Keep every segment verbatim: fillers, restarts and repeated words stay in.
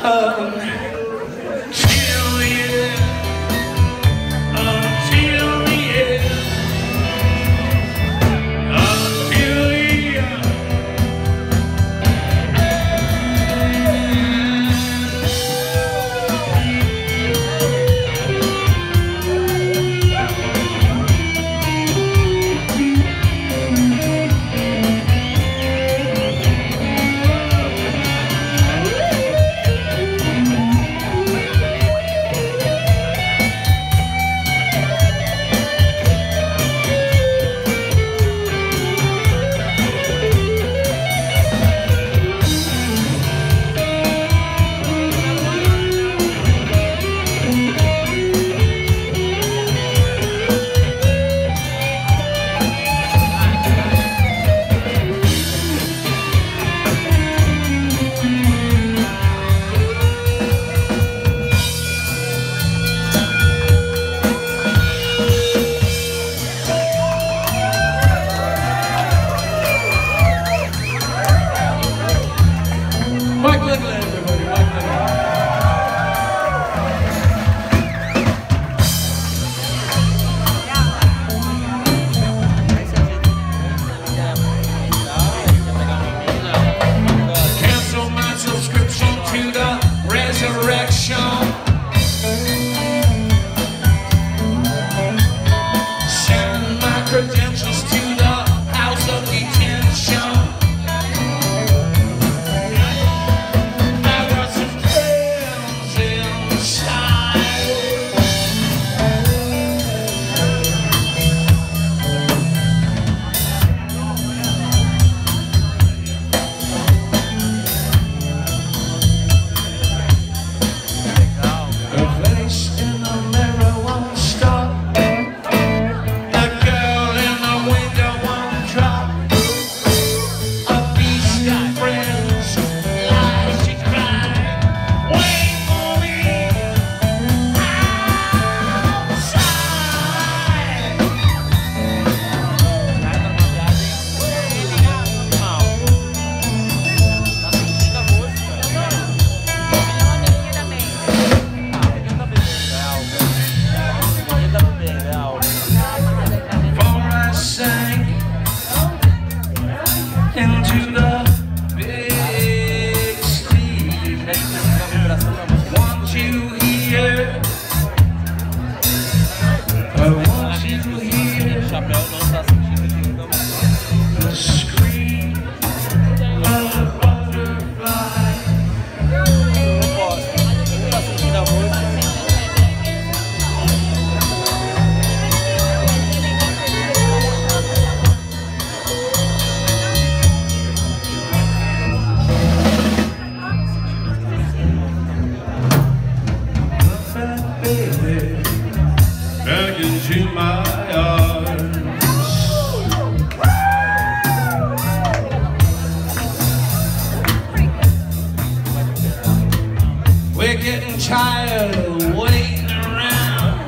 tired of waiting around,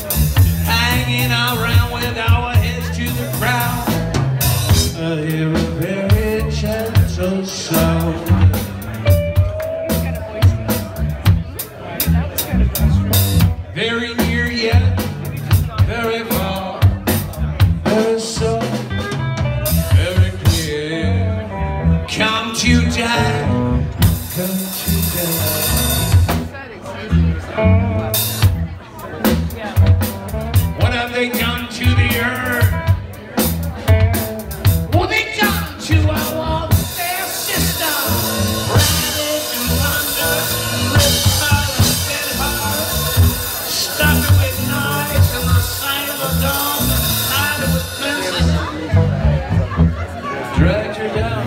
hanging around with our heads to the ground. I hear a very gentle sound. Very near yet, very far, very soft, very clear. Come to die, come to die. What have they done to the earth? What have they done to our welfare system? Rabbit and thunder, rip hard and dead hard, stuck it with knives in the side of a dome and tied it with fences, dragged her down.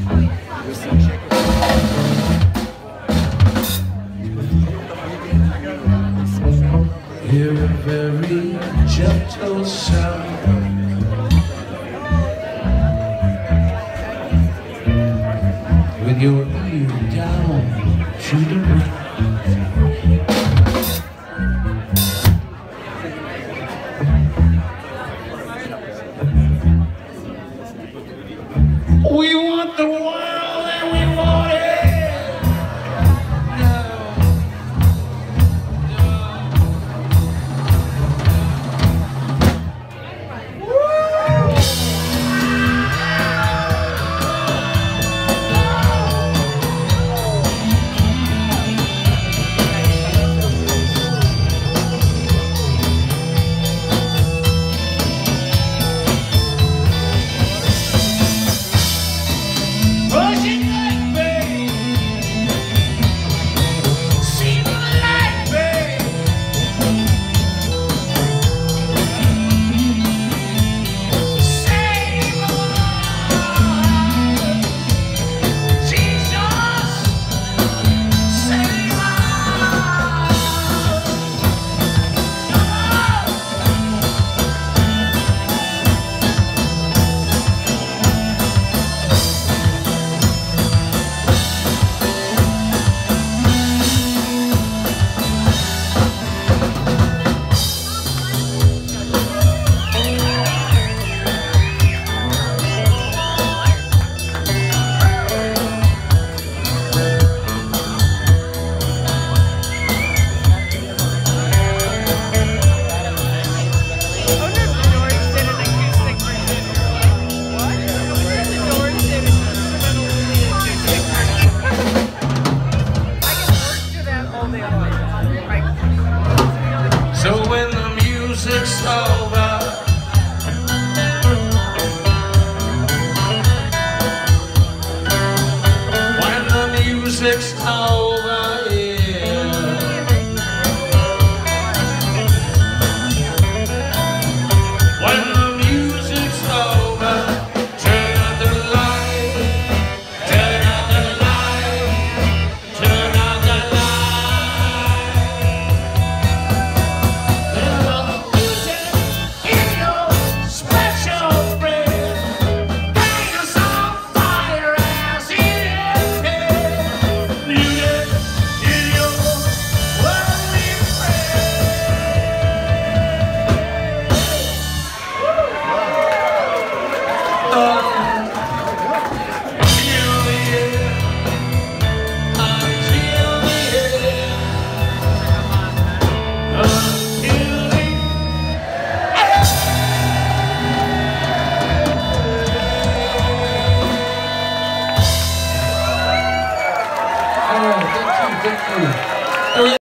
Hear a very gentle sound. With your ear down to the ground. We want the world and we want it now. music's over here. When the music's over, turn out the light, turn out the light, turn out the light. There's a music in your special breath, bring us on fire as it is. Music in your worldly Oh, thank you, thank you.